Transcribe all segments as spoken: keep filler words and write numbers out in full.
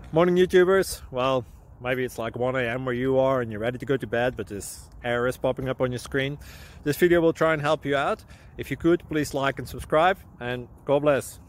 Morning YouTubers. Well, maybe it's like one A M where you are and you're ready to go to bed, but this error is popping up on your screen. This video will try and help you out. If you could, please like and subscribe, and God bless.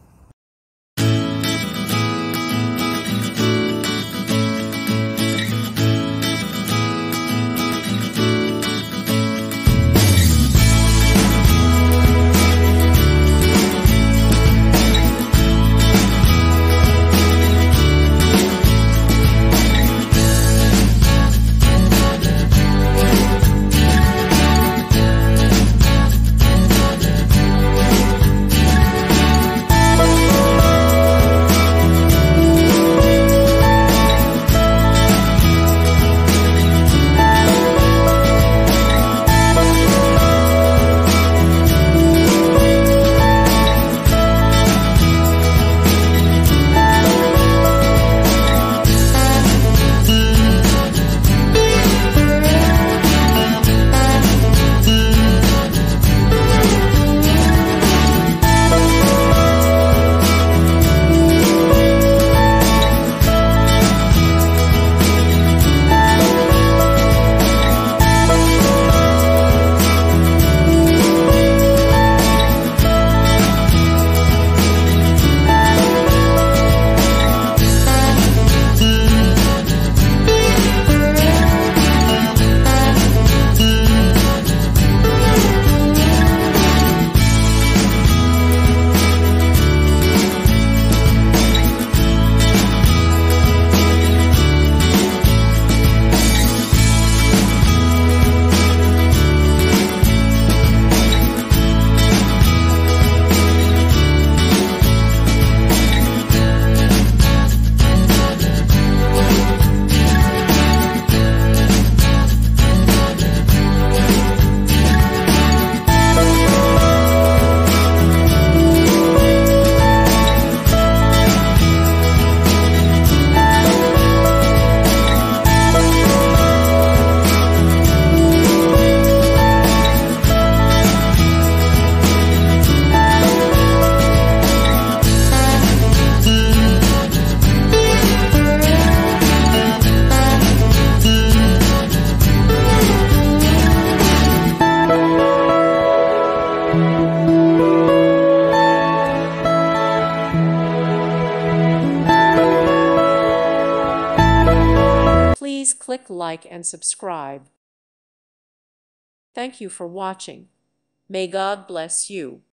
Please click like and subscribe. Thank you for watching. May God bless you.